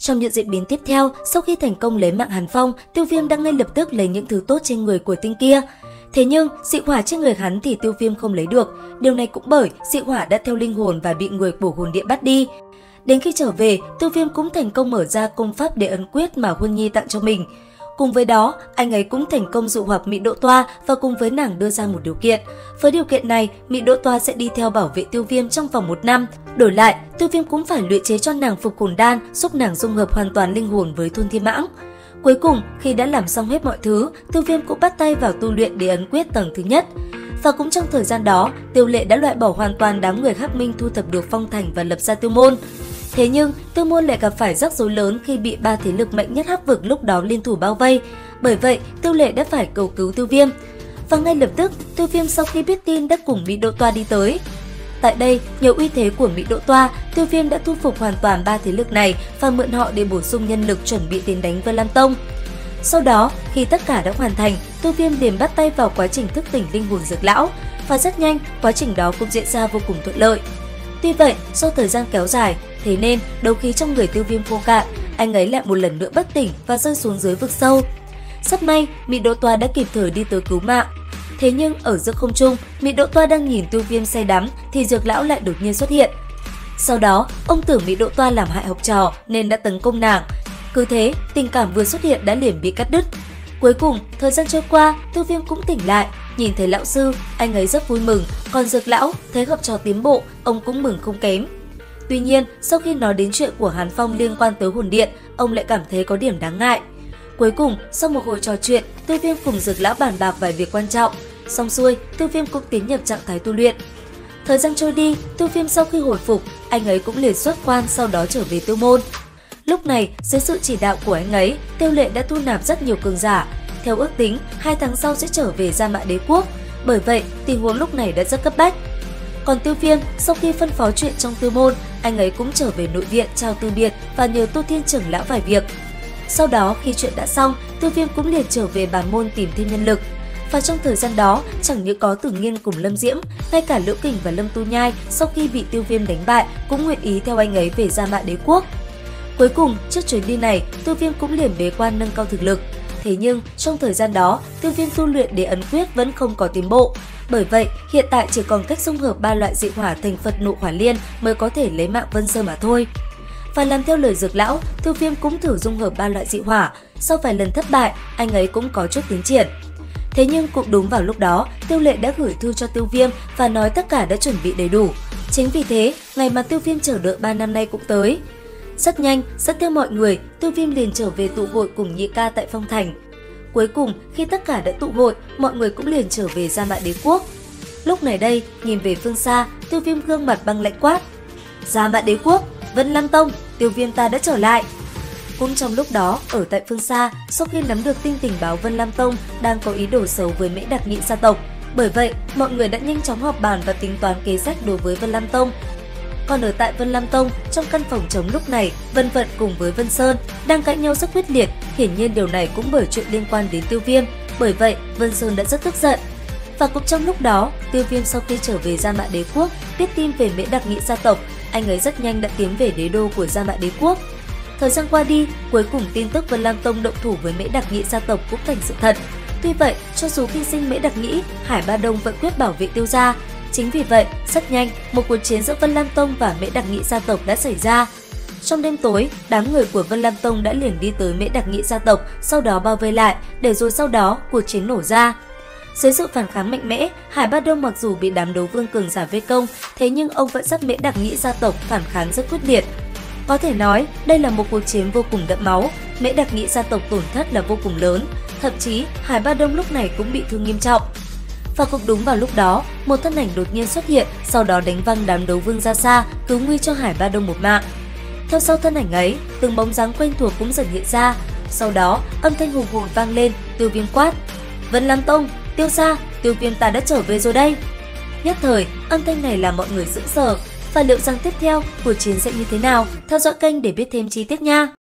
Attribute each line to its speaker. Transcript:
Speaker 1: Trong những diễn biến tiếp theo, sau khi thành công lấy mạng Hàn Phong, Tiêu Viêm đã ngay lập tức lấy những thứ tốt trên người của tinh kia. Thế nhưng, dị hỏa trên người hắn thì Tiêu Viêm không lấy được, điều này cũng bởi dị hỏa đã theo linh hồn và bị người của hồn điện bắt đi. Đến khi trở về, Tiêu Viêm cũng thành công mở ra công pháp để ấn quyết mà Huân Nhi tặng cho mình. Cùng với đó, anh ấy cũng thành công dụ hoặc Mị Độ Toa và cùng với nàng đưa ra một điều kiện. Với điều kiện này, Mị Độ Toa sẽ đi theo bảo vệ Tiêu Viêm trong vòng 1 năm. Đổi lại, Tiêu Viêm cũng phải luyện chế cho nàng phục hồn đan, giúp nàng dung hợp hoàn toàn linh hồn với Thôn Thiên Mãng. Cuối cùng, khi đã làm xong hết mọi thứ, Tiêu Viêm cũng bắt tay vào tu luyện để ấn quyết tầng thứ nhất. Và cũng trong thời gian đó, Tiêu Lệ đã loại bỏ hoàn toàn đám người Hắc Minh thu thập được phong thành và lập ra Tiêu Môn. Thế nhưng, Tiêu Môn lại gặp phải rắc rối lớn khi bị 3 thế lực mạnh nhất Hắc vực lúc đó liên thủ bao vây. Bởi vậy, Tiêu Lệ đã phải cầu cứu Tiêu Viêm. Và ngay lập tức, Tiêu Viêm sau khi biết tin đã cùng Mị Độ Toa đi tới. Tại đây, nhờ uy thế của Mị Độ Toa, Tiêu Viêm đã thu phục hoàn toàn 3 thế lực này và mượn họ để bổ sung nhân lực chuẩn bị tiến đánh Vân Lam Tông. Sau đó, khi tất cả đã hoàn thành, Tiêu Viêm liền bắt tay vào quá trình thức tỉnh linh hồn Dược Lão. Và rất nhanh, quá trình đó cũng diễn ra vô cùng thuận lợi. Tuy vậy, do thời gian kéo dài, thế nên đấu khí trong người Tiêu Viêm khô cạn, anh ấy lại một lần nữa bất tỉnh và rơi xuống dưới vực sâu. Rất may, Mị Độ Toa đã kịp thời đi tới cứu mạng. Thế nhưng ở giữa không trung, Mị Độ Toa đang nhìn Tiêu Viêm say đắm thì Dược Lão lại đột nhiên xuất hiện. Sau đó, ông tưởng Mị Độ Toa làm hại học trò nên đã tấn công nàng. Cứ thế, tình cảm vừa xuất hiện đã liền bị cắt đứt. Cuối cùng, thời gian trôi qua, Tiêu Viêm cũng tỉnh lại, nhìn thấy lão sư, anh ấy rất vui mừng, còn Dược Lão thấy học trò tiến bộ, ông cũng mừng không kém. Tuy nhiên, sau khi nói đến chuyện của Hàn Phong liên quan tới hồn điện, ông lại cảm thấy có điểm đáng ngại. Cuối cùng, sau một hồi trò chuyện, Tiêu Viêm cùng Dược Lão bàn bạc vài việc quan trọng. Xong xuôi, Tiêu Viêm cũng tiến nhập trạng thái tu luyện. Thời gian trôi đi, Tiêu Viêm sau khi hồi phục, anh ấy cũng liền xuất quan sau đó trở về Tiêu Môn. Lúc này, dưới sự chỉ đạo của anh ấy, Tiêu Lệ đã thu nạp rất nhiều cường giả. Theo ước tính, 2 tháng sau sẽ trở về Gia Mã Đế Quốc. Bởi vậy, tình huống lúc này đã rất cấp bách. Còn Tiêu Viêm, sau khi phân phó chuyện trong Tiêu Môn, anh ấy cũng trở về nội viện chào từ biệt và nhờ Tô Thiên trưởng lão vài việc. Sau đó, khi chuyện đã xong, Tiêu Viêm cũng liền trở về bản môn tìm thêm nhân lực. Và trong thời gian đó, chẳng những có Tử Nghiên cùng Lâm Diễm, ngay cả Liễu Kình và Lâm Tu Nhai sau khi bị Tiêu Viêm đánh bại cũng nguyện ý theo anh ấy về Gia Mã Đế Quốc. Cuối cùng, trước chuyến đi này, Tiêu Viêm cũng liền bế quan nâng cao thực lực. Thế nhưng, trong thời gian đó, Tiêu Viêm tu luyện để ấn quyết vẫn không có tiến bộ. Bởi vậy, hiện tại chỉ còn cách dung hợp 3 loại dị hỏa thành Phật Nộ Hỏa Liên mới có thể lấy mạng Vân Sơn mà thôi. Và làm theo lời Dược Lão, Tiêu Viêm cũng thử dung hợp 3 loại dị hỏa. Sau vài lần thất bại, anh ấy cũng có chút tiến triển. Thế nhưng cũng đúng vào lúc đó, Tiêu Lệ đã gửi thư cho Tiêu Viêm và nói tất cả đã chuẩn bị đầy đủ. Chính vì thế, ngày mà Tiêu Viêm chờ đợi 3 năm nay cũng tới. Rất nhanh, dẫn theo mọi người, Tiêu Viêm liền trở về tụ hội cùng Nhị Ca tại Phong Thành. Cuối cùng, khi tất cả đã tụ hội, mọi người cũng liền trở về Gia Mã Đế Quốc. Lúc này đây, nhìn về phương xa, Tiêu Viêm gương mặt băng lạnh quát: Gia Mã Đế Quốc, Vân Lam Tông, Tiêu Viêm ta đã trở lại. Cũng trong lúc đó, ở tại phương xa, sau khi nắm được tin tình báo Vân Lam Tông đang có ý đồ xấu với Mễ Đặc Nhị gia tộc, bởi vậy mọi người đã nhanh chóng họp bàn và tính toán kế sách đối với Vân Lam Tông. Còn ở tại Vân Lam Tông, trong căn phòng trống lúc này, Vân Vận cùng với Vân Sơn đang cãi nhau rất quyết liệt, hiển nhiên điều này cũng bởi chuyện liên quan đến Tiêu Viêm, bởi vậy Vân Sơn đã rất tức giận. Và cũng trong lúc đó, Tiêu Viêm sau khi trở về Gia Mã Đế Quốc, biết tin về Mễ Đặc Nhị gia tộc, anh ấy rất nhanh đã tiến về đế đô của Gia Mã Đế Quốc. Thời gian qua đi, cuối cùng tin tức Vân Lam Tông động thủ với Mễ Đặc Nhị gia tộc cũng thành sự thật. Tuy vậy, cho dù hy sinh Mễ Đặc Nhị, Hải Ba Đông vẫn quyết bảo vệ Tiêu gia. Chính vì vậy, rất nhanh, một cuộc chiến giữa Vân Lam Tông và Mễ Đặc Nhị gia tộc đã xảy ra. Trong đêm tối, đám người của Vân Lam Tông đã liền đi tới Mễ Đặc Nhị gia tộc, sau đó bao vây lại, để rồi sau đó cuộc chiến nổ ra. Dưới sự phản kháng mạnh mẽ, Hải Ba Đông mặc dù bị đám đấu vương cường giả vây công, thế nhưng ông vẫn dắt Mễ Đặc Nhị gia tộc phản kháng rất quyết liệt. Có thể nói, đây là một cuộc chiến vô cùng đẫm máu, Mễ Đặc Nhị gia tộc tổn thất là vô cùng lớn, thậm chí Hải Ba Đông lúc này cũng bị thương nghiêm trọng. Và cũng đúng vào lúc đó, một thân ảnh đột nhiên xuất hiện, sau đó đánh văng đám đấu vương ra xa, cứu nguy cho Hải Ba Đông một mạng. Theo sau thân ảnh ấy, từng bóng dáng quen thuộc cũng dần hiện ra. Sau đó, âm thanh hùng hồn vang lên, Tiêu Viêm quát: Vân Lam Tông, Tiêu gia, Tiêu Viêm ta đã trở về rồi đây. Nhất thời, âm thanh này làm mọi người sững sờ. Và liệu rằng tiếp theo, cuộc chiến sẽ như thế nào? Theo dõi kênh để biết thêm chi tiết nha!